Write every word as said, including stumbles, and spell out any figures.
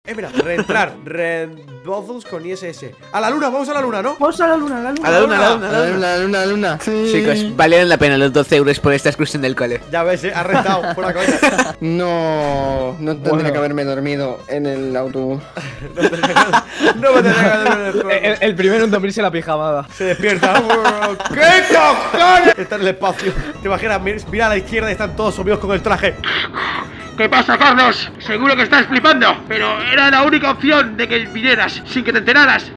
Eh, mira, reentrar. Redbozos con I S S. A la luna, vamos a la luna, ¿no? Vamos a la luna, a la luna. A la luna, a la luna, A la luna, a la luna, a la luna. Sí. Chicos, valieron la pena los doce euros por esta excursión del cole. Ya ves, eh, ha rentado, por la coña. No, no tendría Bueno. que haberme dormido en el autobús. No me tenía que dormir en el juego. El, el primero en dormirse la pijamada. Se despierta. ¿Qué cojones? Está en el espacio. ¿Te imaginas? Mira, mira a la izquierda y están todos subidos con el traje. ¿Qué pasa, Carlos? Seguro que estás flipando, pero era la única opción de que vinieras sin que te enteraras.